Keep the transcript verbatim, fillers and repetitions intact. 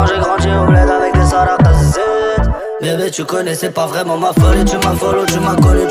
J'ai grandi au bled avec des salades. Bébé tu connais c'est pas vraiment ma folie. Tu m'as follow, tu m'as connu.